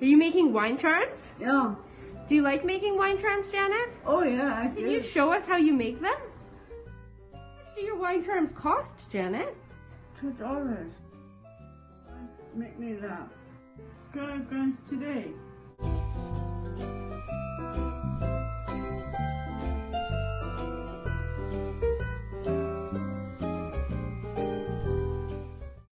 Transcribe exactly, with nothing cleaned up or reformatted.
Are you making wine charms? Yeah. Do you like making wine charms, Janet? Oh yeah, I Can do. you show us how you make them? How much do your wine charms cost, Janet? Two dollars. Make me that. Five grams today.